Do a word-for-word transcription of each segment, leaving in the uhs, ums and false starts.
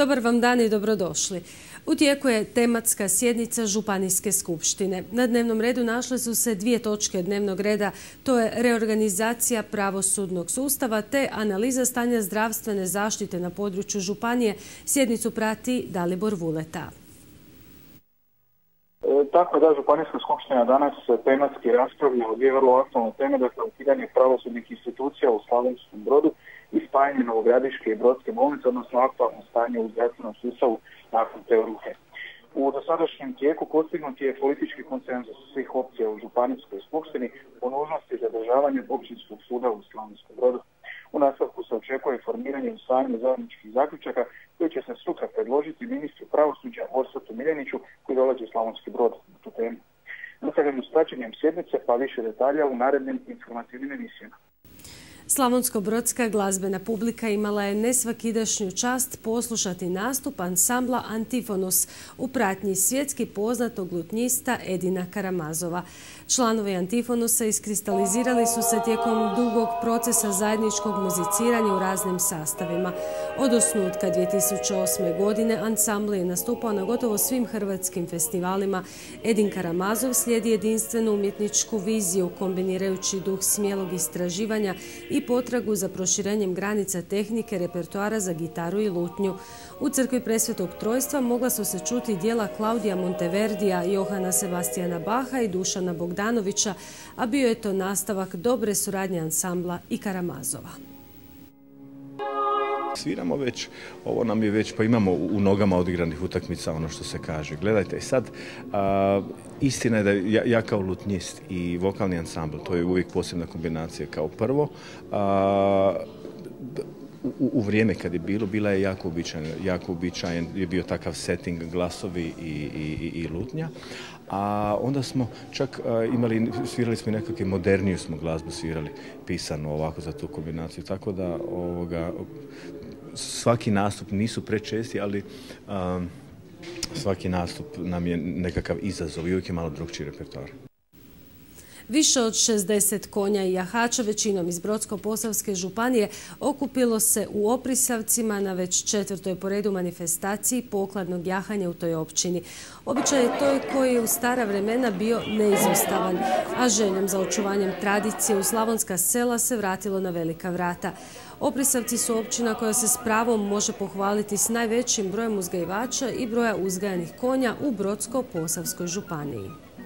Dobar vam dan i dobrodošli. U tijeku je tematska sjednica Županijske skupštine. Na dnevnom redu našle su se dvije točke dnevnog reda, to je reorganizacija pravosudnog sustava te analiza stanja zdravstvene zaštite na području županije. Sjednicu prati Dalibor Vuleta. E, tako da Županijska skupština danas tematski raspravlja o dvije vrlo aktualne teme, dakle ukidanje pravosudnih institucija u Slavonskom Brodu i spajanje Novogradiške i Brodske bolnice, odnosno aktualno stanje u zdravstvenom sustavu nakon te odluke. U dosadašnjem tijeku postignut je politički konsenzus svih opcija u Županijskoj skupštini o nužnosti zadržavanja Općinskog suda u Slavonskom Brodu. U nastavku se očekuje formiranje i usvajanje zajedničkih zaključaka koji će se sutra predložiti ministru pravosuđa Orsatu Miljeniću koji dolazi u Slavonski Brod na tu temu. Nastavljamo s praćenjem sjednice, pa više detalja u narednim informativnim emisijama. Slavonsko-brodska glazbena publika imala je nesvakidašnju čast poslušati nastup ansambla Antifonos u pratnji svjetski poznatog lutnjista Edina Karamazova. Članovi Antifonosa iskristalizirali su se tijekom dugog procesa zajedničkog muziciranja u raznim sastavima. Od osnutka dvije tisuće osme. godine ansambl je nastupao na gotovo svim hrvatskim festivalima. Edin Karamazov slijedi jedinstvenu umjetničku viziju kombinirajući duh smjelog istraživanja i potragu za proširenjem granica tehnike repertoara za gitaru i lutnju. U crkvi Presvetog Trojstva mogla su se čuti djela Klaudija Monteverdija, Johana Sebastijana Baha i Dušana Bogdanovića, a bio je to nastavak dobre suradnje ansambla i Karamazova. Sviramo već, ovo nam je već, pa imamo u nogama odigranih utakmica ono što se kaže. Gledajte, sad, a, istina je da ja, ja kao lutnjist i vokalni ansambl, to je uvijek posebna kombinacija kao prvo. A, u, u vrijeme kad je bilo, bila je jako uobičajen, jako uobičajen je bio takav setting, glasovi i, i, i lutnja. A onda smo čak a, imali, svirali smo i nekakve moderniju smo glazbu svirali, pisano ovako za tu kombinaciju. Tako da ovoga, svaki nastup nisu prečesti, ali a, svaki nastup nam je nekakav izazov i uvijek je malo drugčiji repertoar. Više od šezdeset konja i jahača, većinom iz Brodsko-posavske županije, okupilo se u Oprisavcima na već četvrtoj po redu manifestaciji pokladnog jahanja u toj općini. Običaj je to koji je u stara vremena bio neizostavan, a željom za očuvanjem tradicije u slavonska sela se vratilo na velika vrata. Oprisavci su općina koja se s pravom može pohvaliti s najvećim brojem uzgajivača i broja uzgajanih konja u Brodsko-posavskoj županiji.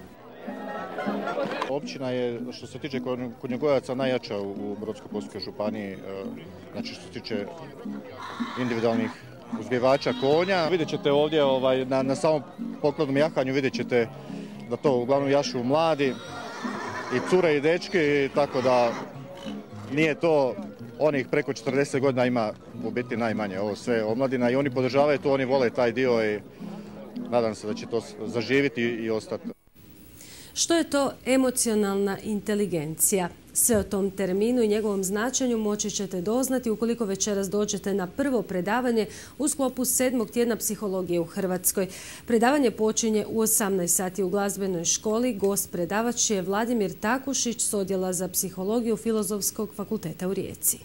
Općina je, što se tiče konjogojaca, najjača u Brodsko-posavskoj županiji, znači što se tiče individualnih uzgajivača konja. Vidjet ćete ovdje ovaj, na, na samom pokladnom jahanju, vidjet ćete da to uglavnom jašu mladi i cure i dečki, tako da nije to onih preko četrdeset godina, ima u biti najmanje, ovo sve omladina i oni podržavaju to, oni vole taj dio i nadam se da će to zaživiti i ostati. Što je to emocionalna inteligencija? Sve o tom terminu i njegovom značenju moći ćete doznati ukoliko večeras dođete na prvo predavanje u sklopu sedmog tjedna psihologije u Hrvatskoj. Predavanje počinje u osamnaest sati u glazbenoj školi. Gost predavač je Vladimir Takušić s odjela za psihologiju Filozofskog fakulteta u Rijeci.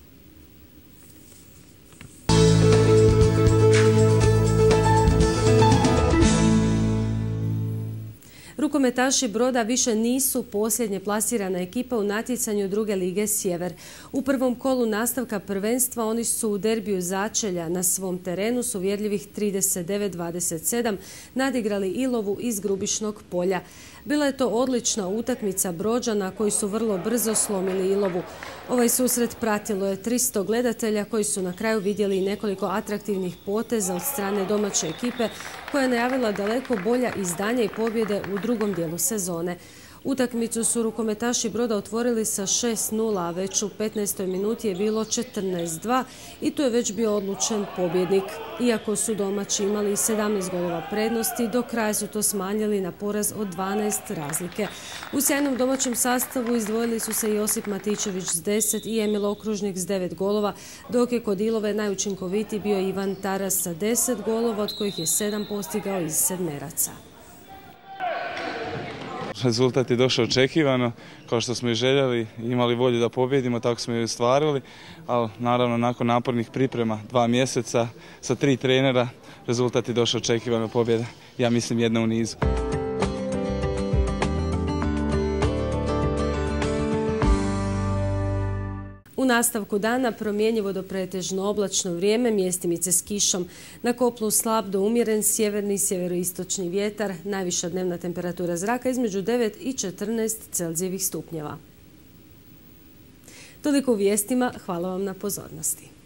Rukometaši Broda više nisu posljednje plasirana ekipa u natjecanju druge lige Sjever. U prvom kolu nastavka prvenstva oni su u derbiju začelja na svom terenu s uvjerljivih trideset devet dvadeset sedam nadigrali Ilovu iz Grubišnog polja. Bila je to odlična utakmica Brođana koji su vrlo brzo slomili Ilovu. Ovaj susret pratilo je tristo gledatelja koji su na kraju vidjeli nekoliko atraktivnih poteza od strane domaće ekipe koja je najavila daleko bolja izdanja i pobjede u drugom dijelu sezone. Utakmicu su rukometaši Broda otvorili sa šest nula, a već u petnaestoj minuti je bilo četrnaest dva i tu je već bio odlučen pobjednik. Iako su domaći imali sedamnaest golova prednosti, do kraja su to smanjili na poraz od dvanaest razlike. U sjajnom domaćem sastavu izdvojili su se Josip Matičević s deset i Emil Okružnik s devet golova, dok je kod Ilove najučinkovitiji bio Ivan Taras sa deset golova, od kojih je sedam postigao iz sedmeraca. rezultat je došao očekivano, kao što smo i željeli, imali volju da pobjedimo, tako smo i ostvarili, ali naravno nakon napornih priprema dva mjeseca sa tri trenera, rezultat je došao očekivano, pobjeda, ja mislim jedna u nizu. U nastavku dana promjenjivo do pretežno oblačno vrijeme, mjestimice s kišom. Na kopnu slab do umjeren sjeverni i sjeveroistočni vjetar, najviša dnevna temperatura zraka između devet i četrnaest Celzijevih stupnjeva. Toliko u vijestima, hvala vam na pozornosti.